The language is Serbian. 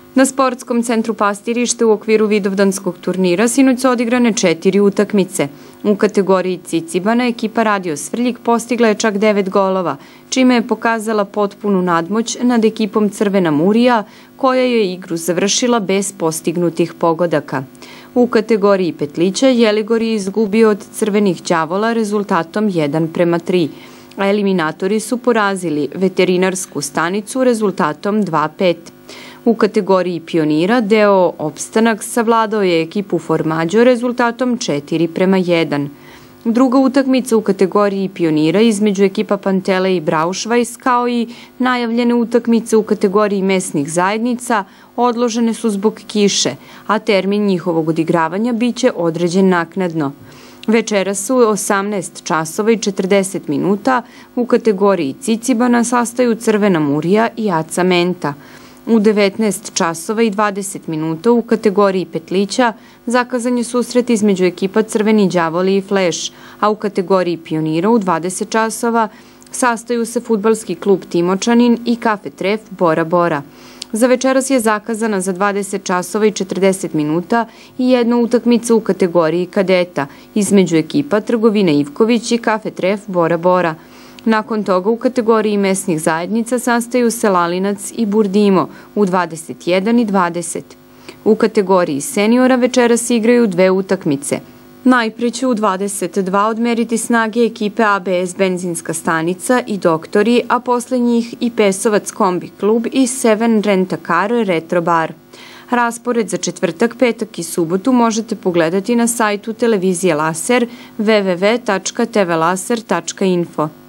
Na sportskom centru Pastirište u okviru Vidovdanskog turnira sinoć su odigrane 4 utakmice. U kategoriji Cicibana ekipa Radio Svrljig postigla je čak 9 golova, čime je pokazala potpunu nadmoć nad ekipom Crvena Murija, koja je igru završila bez postignutih pogodaka. U kategoriji Petlića Jeligor je izgubio od Crvenih đavola rezultatom 1:3, a eliminatori su porazili Veterinarsku stanicu rezultatom 2:5. U kategoriji Pionira deo Opstanak savladao je ekipu Formađo rezultatom 4:1. Druga utakmica u kategoriji Pionira između ekipa Pantele i Braunschweig, kao i najavljene utakmice u kategoriji mesnih zajednica, odložene su zbog kiše, a termin njihovog odigravanja biće određen naknadno. Večeras su 18 časova i 40 minuta u kategoriji Cicibana sastaju Crvena Murija i Aca Menta. U 19 časova i 20 minuta u kategoriji Petlića zakazan je susret između ekipa Crveni đavoli i Fleš, a u kategoriji Pionira u 20 časova sastaju se fudbalski klub Timočanin i Kafe Tref Bora Bora. Za večeras je zakazana za 20 časova i 40 minuta i jedna utakmica u kategoriji kadeta između ekipa Trgovina Ivković i Kafe Tref Bora Bora. Nakon toga u kategoriji mesnih zajednica sastaju se Lalinac i Burdimo u 21 i 20. U kategoriji seniora večeras igraju 2 utakmice. Najpre će u 22 odmeriti snage ekipe ABS benzinska stanica i Doktori, a posle njih i Pesovac kombi klub i Seven Rent-A-Car Retro Bar. Raspored za četvrtak, petak i subotu možete pogledati na sajtu televizije Laser www.tvlaser.info.